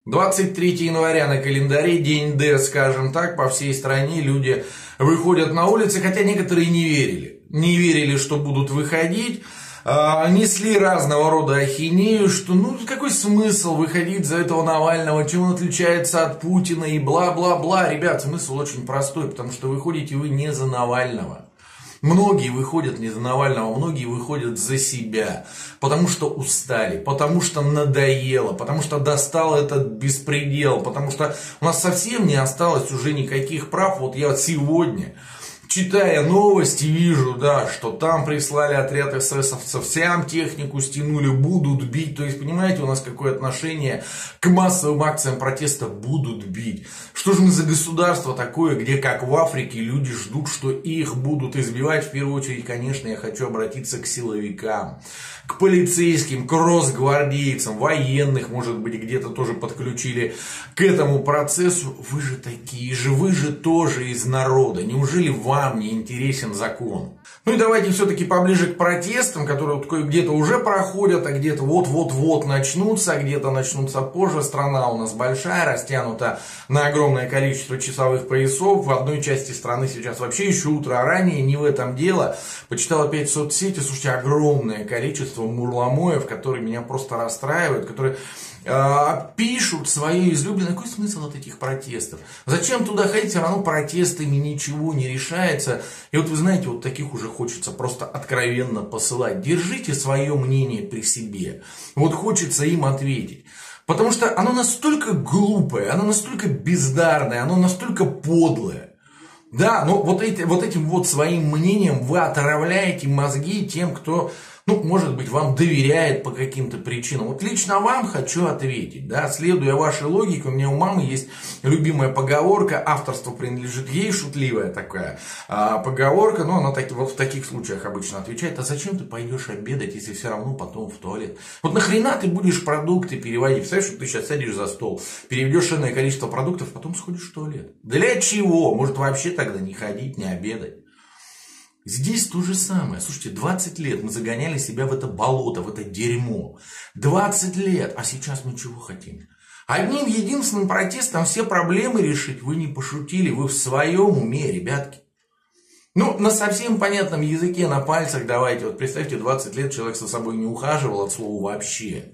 23 января на календаре, день Д, скажем так, по всей стране люди выходят на улицы, хотя некоторые не верили. Не верили, что будут выходить, несли разного рода ахинею, что какой смысл выходить за этого Навального, чем он отличается от Путина и бла-бла-бла. Ребят, смысл очень простой, потому что выходите вы не за Навального. Многие выходят не за Навального, многие выходят за себя, потому что устали, потому что надоело, потому что достал этот беспредел, потому что у нас совсем не осталось уже никаких прав. Вот я сегодня, читая новости, вижу, да, что там прислали отряд эсэсовцев, всем технику стянули, будут бить. То есть, понимаете, у нас какое отношение к массовым акциям протеста: будут бить. Что же мы за государство такое, где, как в Африке, люди ждут, что их будут избивать? В первую очередь, конечно, я хочу обратиться к силовикам, к полицейским, к росгвардейцам, военных, может быть, где-то тоже подключили к этому процессу. Вы же такие же, вы же тоже из народа. Неужели вам не интересен закон? Ну и давайте все-таки поближе к протестам, которые вот где-то уже проходят, а где-то вот-вот-вот начнутся, а где-то начнутся позже. Страна у нас большая, растянута на огромное количество часовых поясов. В одной части страны сейчас вообще еще утро ранее, не в этом дело. Почитал опять в соцсети, слушайте, огромное количество мурламоев, которые меня просто расстраивают, которые пишут свое излюбленное. Какой смысл от этих протестов? Зачем туда ходить? Все равно протестами ничего не решается. И вот вы знаете, вот таких уже хочется просто откровенно посылать. Держите свое мнение при себе. Вот хочется им ответить. Потому что оно настолько глупое, оно настолько бездарное, оно настолько подлое. Да, но вот этим вот своим мнением вы отравляете мозги тем, кто, может быть, вам доверяет по каким-то причинам. Вот лично вам хочу ответить, да, следуя вашей логике. У меня у мамы есть любимая поговорка, авторство принадлежит ей, шутливая такая поговорка, но она вот в таких случаях обычно отвечает: а зачем ты пойдешь обедать, если все равно потом в туалет? Вот нахрена ты будешь продукты переводить? Представляешь, что ты сейчас сядешь за стол, переведешь иное количество продуктов, потом сходишь в туалет. Для чего? Может, вообще тогда не ходить, не обедать? Здесь то же самое. Слушайте, 20 лет мы загоняли себя в это болото, в это дерьмо. 20 лет. А сейчас мы чего хотим? Одним единственным протестом все проблемы решить. Вы не пошутили, вы в своем уме, ребятки. На совсем понятном языке, на пальцах давайте. Вот представьте, 20 лет человек за собой не ухаживал от слова вообще.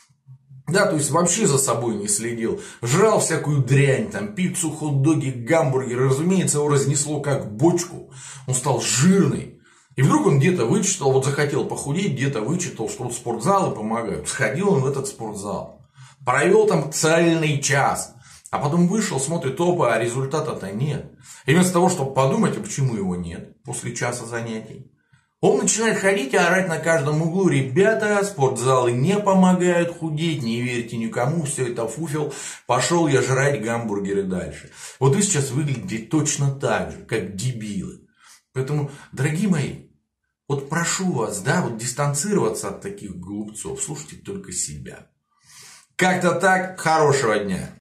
Да, то есть вообще за собой не следил. Жрал всякую дрянь, там, пиццу, хот-доги, гамбургеры. Разумеется, его разнесло как бочку. Он стал жирный. И вдруг он где-то вычитал, вот захотел похудеть, где-то вычитал, что вот спортзалы помогают. Сходил он в этот спортзал. Провел там цельный час. А потом вышел, смотрит, опа, а результата-то нет. И вместо того, чтобы подумать, а почему его нет после часа занятий, он начинает ходить и орать на каждом углу: ребята, спортзалы не помогают худеть, не верьте никому, все это фуфел, пошел я жрать гамбургеры дальше. Вот вы сейчас выглядите точно так же, как дебилы. Поэтому, дорогие мои, вот прошу вас, да, вот дистанцироваться от таких глупцов, слушайте только себя. Как-то так, хорошего дня.